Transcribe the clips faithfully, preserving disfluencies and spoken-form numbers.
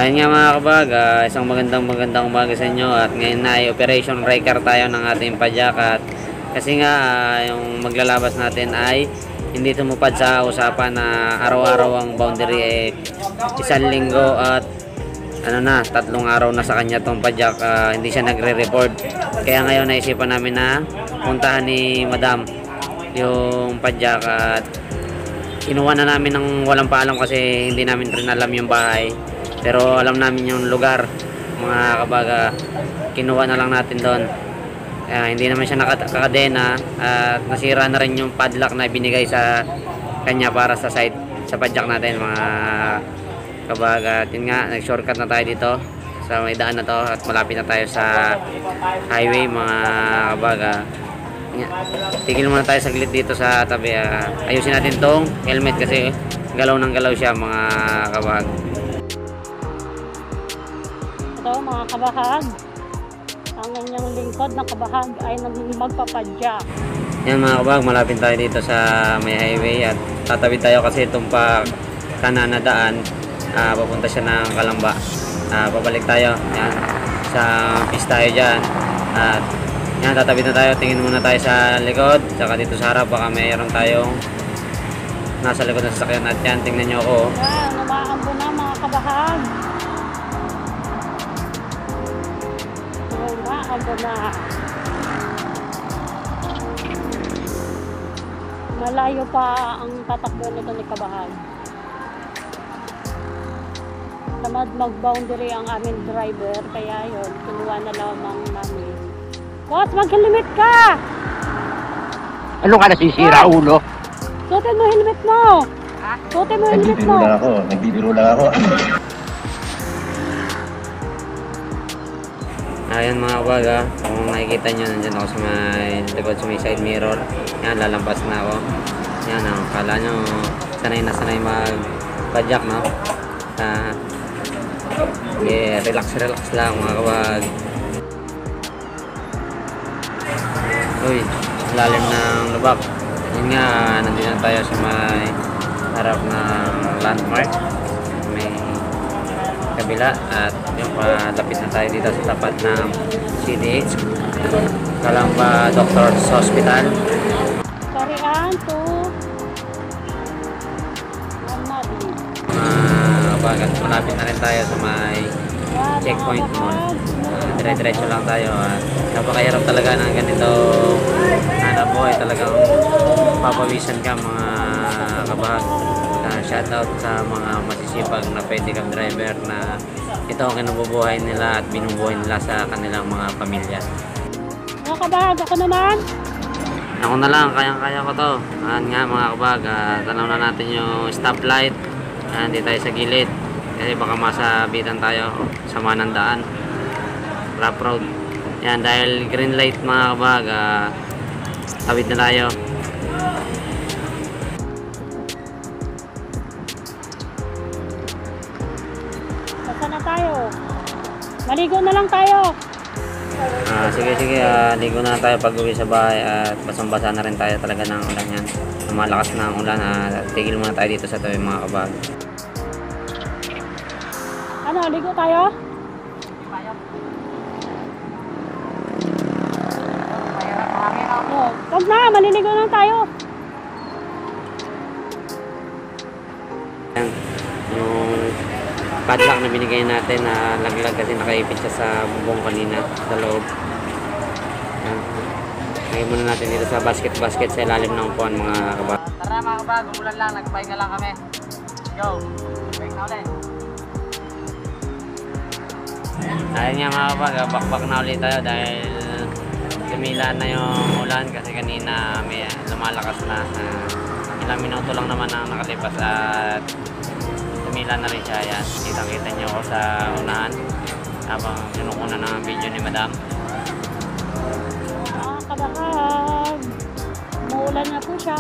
Ayun nga mga kabag, uh, isang magandang magandang umaga sa inyo at ngayon na ay Operation Riker tayo ng ating padyak at kasi nga uh, yung maglalabas natin ay hindi tumupad sa usapan na araw-araw ang boundary eh, isang linggo at ano na, tatlong araw na sa kanya tong padyak, uh, hindi siya nagre-report. Kaya ngayon naisipan namin na puntahan ni Madam yung padyak at kinuha na namin ng walang paalam kasi hindi namin rin alam yung bahay. Pero alam namin yung lugar, mga kabaga, kinuha na lang natin doon. Uh, hindi naman siya nakakadena at uh, nasira na rin yung padlock na binigay sa kanya para sa site, sa padyak natin mga kabaga. At yun nga, nag-shortcut na tayo dito sa may daan na to at malapit na tayo sa highway mga kabaga. Tigil muna tayo saglit dito sa tabi. Uh, ayusin natin tong helmet kasi galaw ng galaw siya mga kabaga. Ito mga kabahag, ang inyong lingkod ng kabahag ay magpapadyak. Yan mga kabahag, malapit tayo dito sa may highway at tatawid tayo kasi itong pa kanan na daan, uh, papunta siya ng Kalamba. Uh, pabalik tayo yan, sa pista tayo dyan at yan, tatawid na tayo. Tingin muna tayo sa likod saka dito sa harap baka mayroon tayong nasa likod ng sasakyan at yan, tingnan nyo ako. Yan, umaambo na mga kabahag. Umaambo na. Malayo pa ang tatakbo nito ni kabahag. Tamad mag-boundary ang aming driver kaya yun, kinuha na lamang namin. Boss, mag-helmet ka! Ano ka nasisira, Boss, ulo? suotin mo helmet mo! Ha? Suotin mo helmet mo! Nagbibiro lang ako, nagbibiro lang ako. Ayan mga kabaga, kung nakikita nyo, nandyan ako sa may likod sa may side mirror. Yan, lalampas na ako. Yan, oh, kala nyo sanay na sanay mag-padyak, no? Uh, yeah, relax relax lang mga kabag. Uy, lalim ng lubak. Yun nga, nandito na tayo sa may harap ng landmark, may kabila at yung palapit na tayo dito sa tapat ng C D H Kalamba Doctors Hospital. Karian to mga kabagat, malapit na rin tayo sa may checkpoint mall. Uh, dire-diretso lang tayo at napakahirap talaga ng ganito hanap buhay, talagang papawisan ka mga kabahag. Uh, shoutout sa mga masisipag na pedicab driver na ito ang kinabubuhay nila at binubuhay nila sa kanilang mga pamilya. Mga kabahag, ako naman! Ako na lang, kayang-kaya ko to. Ayan nga mga kabahag, uh, tanaw na natin yung stoplight. Ayan, di tayo sa gilid kasi baka masabitan tayo, sama ng daan, rough road. Yan, dahil green light mga kabag, uh, tawid na tayo. Basta na tayo, maligo na lang tayo. Uh, sige sige, uh, ligo na tayo pag uwi sa bahay at basang-basa na rin tayo talaga ng ulan yan. Malakas na ang ulan, uh, tigil muna tayo dito sa tabi mga kabag. Ano, ligo tayo? Oh, wag na, maliligo lang tayo. Yan, yung padlock na binigay natin na uh, laglag kasi nakaipit siya sa bubong kanina sa loob. Yan. Lagay muna natin dito sa basket-basket sa ilalim ng upuan mga kabag. Tara mga kabag, umulan lang, nagpahinga lang kami. Go, pahinga ulit. Ayun nga mga kabag, bakbak na ulit tayo dahil tumila na yung ulan kasi kanina may lumalakas na. Uh, ilang minuto lang naman ang nakalipas at tumila na rin siya. Yan, kita-kita nyo ako sa unahan habang sinukuna ng video ni Madam. Mga kabahag, umuulan na po siya.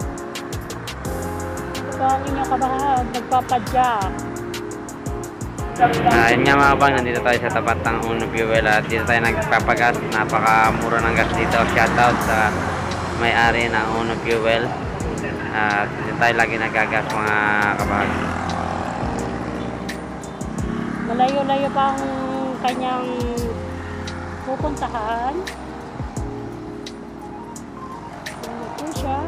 Ito ang inyong kabahag, nagpapadyak. Ayun nga mga kabag, nandito tayo sa tapat ng Uno Fuel at dito tayo nagpapagas. Napakamura ng gas dito. Shoutout sa may-ari ng Uno Fuel at dito tayo lagi nagagas mga kabag. Malayo-layo pa ang kanyang pupuntahan. Ano po siya?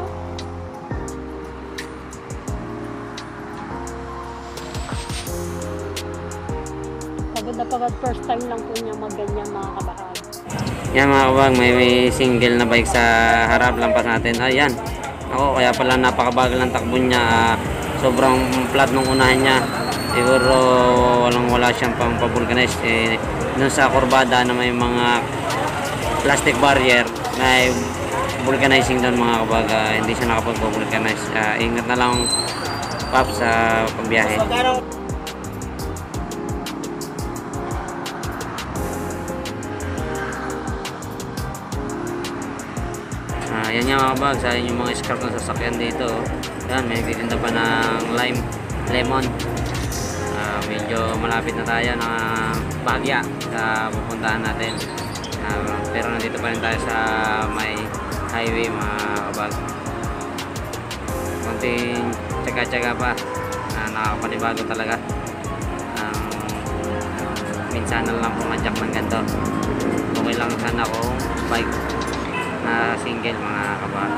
Pagod na pagod, first time lang po niya magganyan mga kabahag. Yan mga kabag, may, may single na bike sa harap, lampas natin. Ayan. Ako, kaya pala napakabagal ng takbo niya. Uh, sobrang flat nung unahan niya. Siguro walang wala siyang pang pabulkanize. Eh, dun sa kurbada na may mga plastic barrier, may vulcanizing doon mga kabag. Uh, hindi siya nakapag-vulcanize. Uh, ingat na lang pap sa pagbiyahe. Uh, yan nga mga kabag, sa yung mga scrap ng sasakyan dito. Yan, may nagtitinda pa ng lime, lemon. Uh, medyo malapit na tayo ng Bagya sa pupuntahan natin. Uh, pero nandito pa rin tayo sa may highway mga kabag. Konting tsaga-tsaga pa. Uh, nakakapanibago talaga. Um, minsan na lang pumadyak ng ganito. Okay lang sana kung bike na single mga kabag.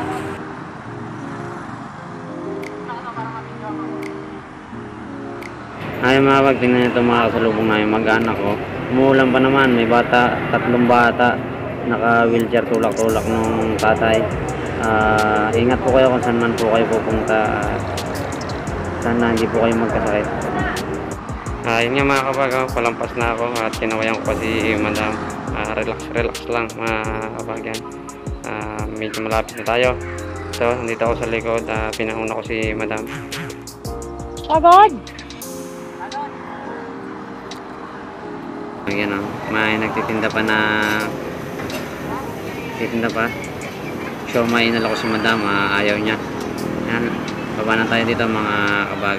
Ay mga kabag, tingnan nito mga kasalubong namin mag-anak ko. Umuulan pa naman, may bata, tatlong bata, naka wheelchair tulak-tulak nung tatay. Uh, ingat po kayo kung saan man po kayo pupunta. Uh, sana hindi po kayo magkasakit. Uh, yun nga mga kabag, oh, palampas na ako at kinawayan ko pa si madam. Uh, relax relax lang mga kabag yan. Uh, medyo malapit na tayo. So, nandito ako sa likod, uh, pinahuna ko si madam. Pagod! Ayan o, may nagtitinda pa na titinda pa siomay. Inala ko si madam, uh, ayaw niya. Ayan, baba na tayo dito mga kabag.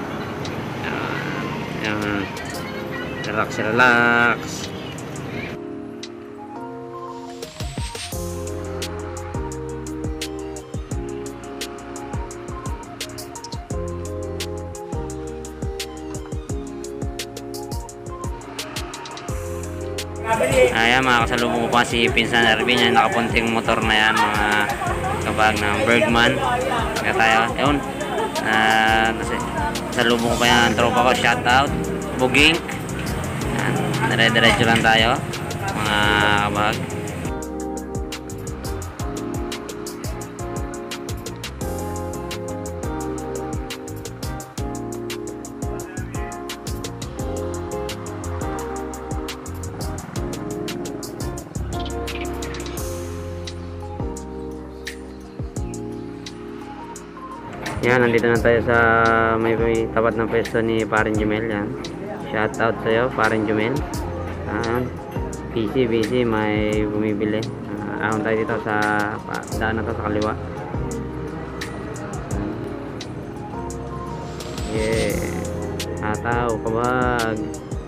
uh, ayan, relax relax. Ayan mga kasalubong ko pa si Pinsan Erwin, yung nakapunting motor na yan mga kabag ng Bergman. Kaya tayo, yun, uh, kasalubong ko pa yan ang tropa ko, shout out Buging. Dire-diretso lang tayo mga kabag. Yan, nandito na tayo sa may, may tapat ng pwesto ni Parin Jumel. Yan, shout out sa'yo Parin Jumel. Yan, busy busy, may bumibili. Uh, ahon tayo dito sa daan na to sa kaliwa. Yeah, ataw kabag.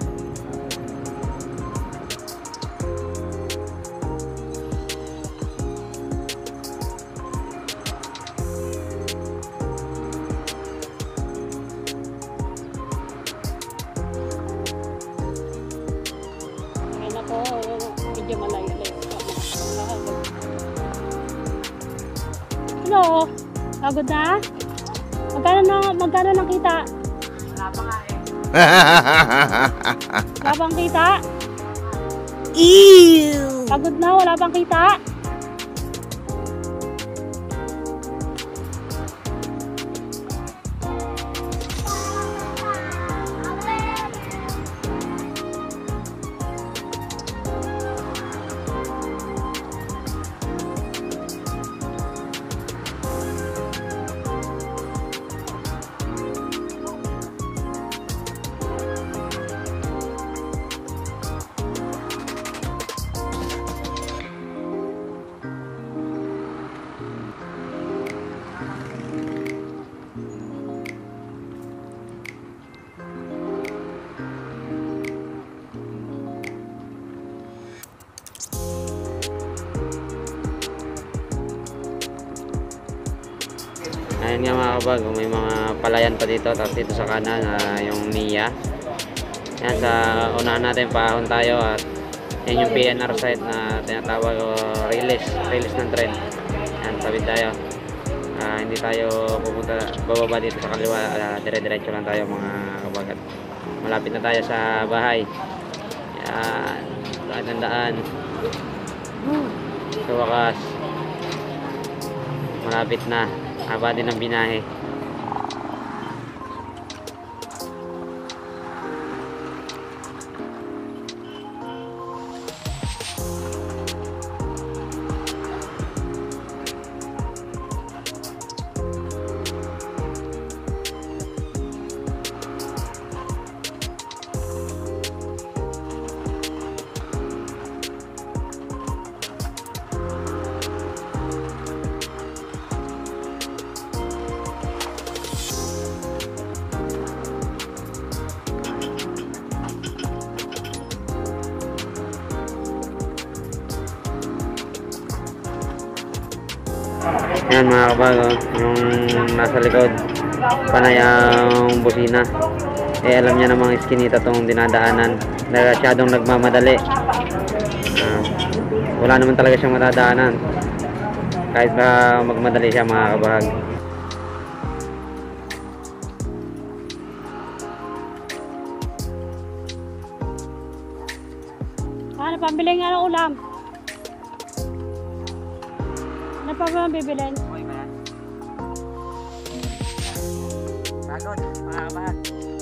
Medyo malayo-layo pa. Hello? Pagod na? Magkano na, magkano nang kita? Wala pa nga eh. Wala pang kita? Ew! Pagod na, wala pang kita? Ayan nga mga kabag, may mga palayan pa dito. Tapos dito sa kanan, uh, yung Mia. Yan, sa unahan natin, paahon tayo at yan yung P N R site na tinatawag o release, release ng tren. Yan, tawid tayo. Uh, hindi tayo pupunta, bababa dito sa kaliwa, uh, dire-diretso lang tayo mga kabagat. Malapit na tayo sa bahay. Yan, daan ng daan. Sa wakas, malapit na, haba din ang binahe. Yan mga kabago, yung nasa likod, panay ang busina. Eh alam niya namang iskinita tong dinadaanan. Masyadong nagmamadali. Uh, wala naman talaga siyang matadaanan. Kahit ba magmadali siya mga kabahag. Ano, pambili nga ng ulam. Ano pa ba ang bibilin? Okay ba yan? Pagod, mga kabahag.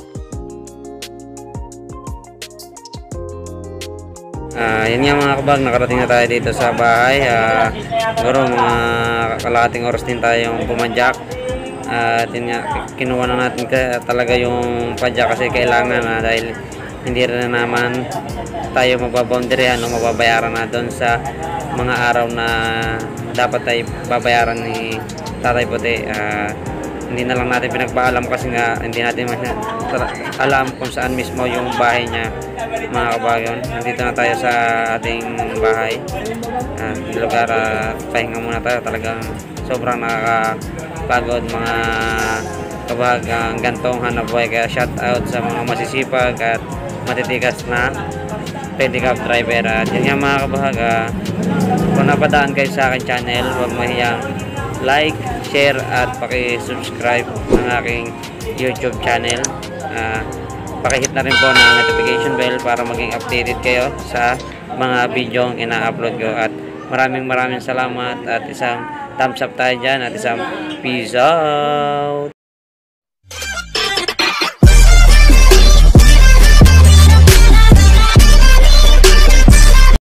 Ah, yun nga mga kabag, nakarating na tayo dito sa bahay. Ah, siguro mga kalahating oras din tayong pumadyak. At yun nga, kinuha na natin ka, talaga yung padyak kasi kailangan na dahil hindi rin naman tayo mababoundaryan o mababayaran na doon sa mga araw na dapat tayo babayaran ni Tatay Puti. Uh, hindi na lang natin pinagpaalam kasi nga hindi natin alam kung saan mismo yung bahay niya mga kabayon. Nandito na tayo sa ating bahay at uh, lugar at uh, pahinga muna tayo. Talagang sobrang nakakapagod mga kabahag ang gantong hanap buhay, kaya shout out sa mga masisipag at matitigas na pedicab driver. At yun nga mga kabahag, uh, kung napadaan kayo sa aking channel, huwag mahiyang like, share at paki-subscribe ng aking YouTube channel. Uh, paki-hit na rin po ng notification bell para maging updated kayo sa mga video ang ina-upload ko. At maraming maraming salamat at isang thumbs up tayo dyan at isang peace out.